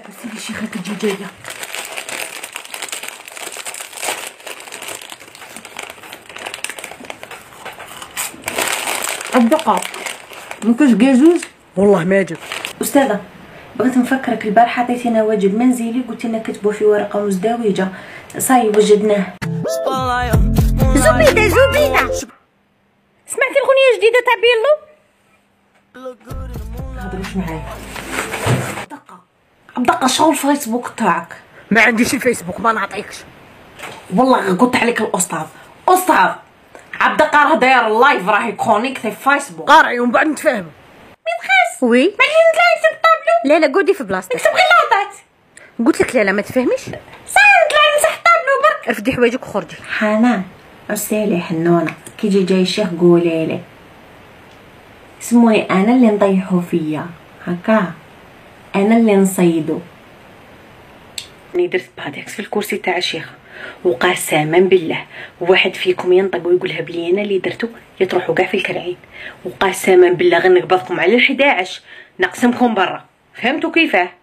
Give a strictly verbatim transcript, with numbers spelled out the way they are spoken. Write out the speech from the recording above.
سيدي شيخة تجي جايه. الدقة مكاش جازوز والله ما جاب. استاذه بغيت نفكرك البارحه عطيتينا واجب منزلي قلت لنا كتبوا في ورقه مزدوجه صاي وجدناه. زبيده زبيده سمعتي الاغنيه الجديده تاع بيلو؟ تهضروش معايا. دقه دقه شغل الفيسبوك تاعك. ما عنديش الفيسبوك ما نعطيكش والله قلت عليك الاستاذ استاذ عبد الدقه راه داير اللايف راهي كونيكتي في فيسبوك. قارعي ومن بعد نتفاهموا. متخاس وي ما نجي نطلع نكتب طابلو. لا لا قعدي في بلاصتك نكتب غير لاطات. قلت لك لا لا ما تفهميش. صاي نطلع نمسح طابلو برك. رفدي حوايجك وخرجي. حنان ارسلي حنونه كي يجي جاي الشيخ قولي لي سموي انا اللي نطيحو فيا هكا انا اللي نصيدو. راني درت بادكس في الكرسي تاع الشيخ وقسما بالله واحد فيكم ينطق ويقولها بلي انا اللي درتو يطرحوا كاع في الكرعين وقسما بالله غير نقبضكم على الحداعش نقسمكم برا. فهمتوا كيفاه؟